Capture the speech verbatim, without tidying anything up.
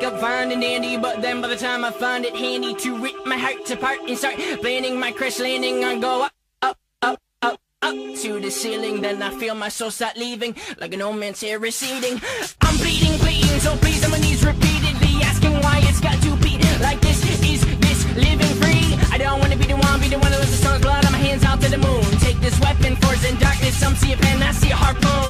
look fine and dandy, but then by the time I find it handy to rip my heart apart and start planning my crash landing, I go up, up, up, up, up to the ceiling. Then I feel my soul start leaving, like an old man's hair receding. I'm bleeding, bleeding, so please on my knees repeatedly, asking why it's got to be like this. Is this living free? I don't wanna be the one, be the one that lets the sun's blood on my hands out to the moon. Take this weapon, force in darkness, some see a pen, I see a harpoon.